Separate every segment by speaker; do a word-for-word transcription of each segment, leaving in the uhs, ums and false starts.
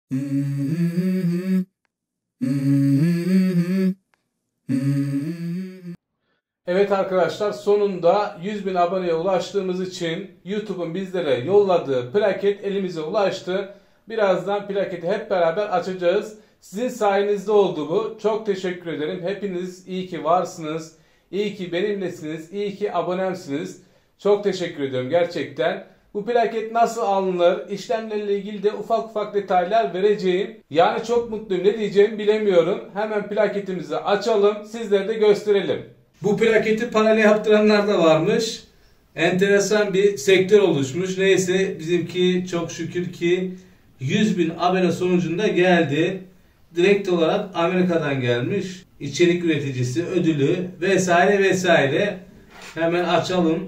Speaker 1: Evet arkadaşlar, sonunda yüz bin aboneye ulaştığımız için YouTube'un bizlere yolladığı plaket elimize ulaştı. Birazdan plaketi hep beraber açacağız. Sizin sayenizde oldu bu. Çok teşekkür ederim. Hepiniz iyi ki varsınız. İyi ki benimlesiniz. İyi ki abonemsiniz. Çok teşekkür ediyorum gerçekten. Bu plaket nasıl alınır? İşlemlerle ilgili de ufak ufak detaylar vereceğim. Yani çok mutluyum. Ne diyeceğimi bilemiyorum. Hemen plaketimizi açalım. Sizlere de gösterelim. Bu plaketi panel yaptıranlar da varmış. Enteresan bir sektör oluşmuş. Neyse, bizimki çok şükür ki yüz bin abone sonucunda geldi. Direkt olarak Amerika'dan gelmiş. İçerik üreticisi ödülü vesaire vesaire. Hemen açalım.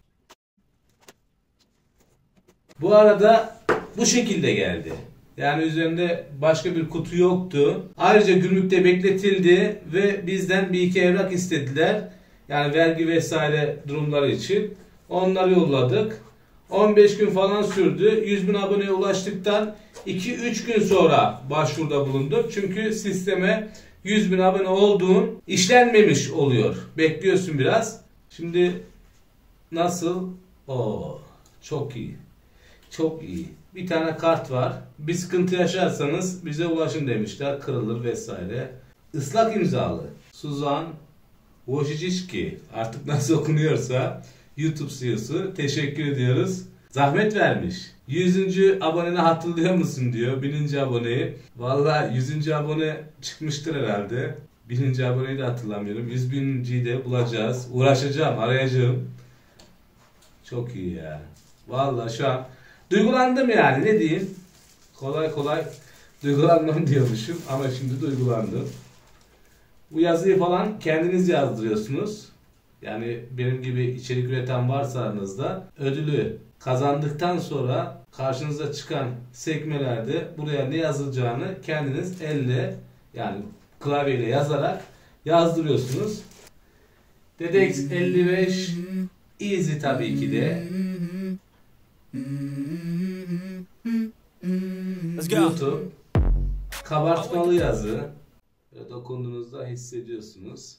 Speaker 1: Bu arada bu şekilde geldi. Yani üzerinde başka bir kutu yoktu. Ayrıca gümrükte bekletildi ve bizden bir iki evrak istediler. Yani vergi vesaire durumları için. Onları yolladık. on beş gün falan sürdü. yüz bin aboneye ulaştıktan iki üç gün sonra başvuruda bulundum. Çünkü sisteme yüz bin abone olduğun işlenmemiş oluyor. Bekliyorsun biraz. Şimdi nasıl? Oo, çok iyi. Çok iyi. Bir tane kart var. Bir sıkıntı yaşarsanız bize ulaşın demişler. Kırılır vesaire. Islak imzalı. Suzan Wojcicki. Artık nasıl okunuyorsa YouTube C E O'su. Teşekkür ediyoruz. Zahmet vermiş. yüzüncü aboneni hatırlıyor musun diyor. bininci aboneyi. Vallahi yüzüncü abone çıkmıştır herhalde. bininci aboneyi de hatırlamıyorum. yüz binciyi de bulacağız. Uğraşacağım, arayacağım. Çok iyi ya. Vallahi şu an duygulandım yani, ne diyeyim. Kolay kolay duygulanmam diyormuşum ama şimdi duygulandım. Bu yazıyı falan kendiniz yazdırıyorsunuz. Yani benim gibi içerik üreten varsa aranızda, ödülü kazandıktan sonra karşınıza çıkan sekmelerde buraya ne yazılacağını kendiniz elle, yani klavyeyle yazarak yazdırıyorsunuz. D D X elli beş Easy tabii ki de. YouTube kabartmalı yazı. Böyle dokunduğunuzda hissediyorsunuz.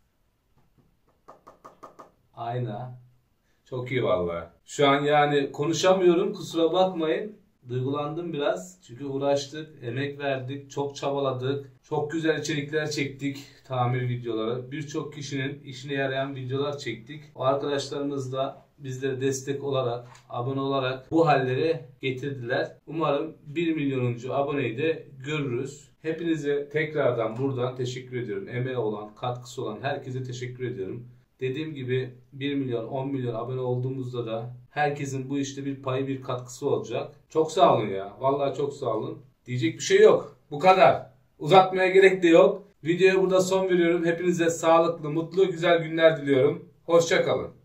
Speaker 1: Ayna. Çok iyi vallahi. Şu an yani konuşamıyorum, kusura bakmayın. Duygulandım biraz. Çünkü uğraştık, emek verdik, çok çabaladık. Çok güzel içerikler çektik, tamir videoları. Birçok kişinin işine yarayan videolar çektik. O arkadaşlarımız da bizlere destek olarak, abone olarak bu hallere getirdiler. Umarım bir milyonuncu aboneyi de görürüz. Hepinize tekrardan buradan teşekkür ediyorum. Emeği olan, katkısı olan herkese teşekkür ediyorum. Dediğim gibi bir milyon, on milyon abone olduğumuzda da herkesin bu işte bir payı, bir katkısı olacak. Çok sağ olun ya. Vallahi çok sağ olun. Diyecek bir şey yok. Bu kadar. Uzatmaya gerek de yok. Videoya burada son veriyorum. Hepinize sağlıklı, mutlu, güzel günler diliyorum. Hoşça kalın.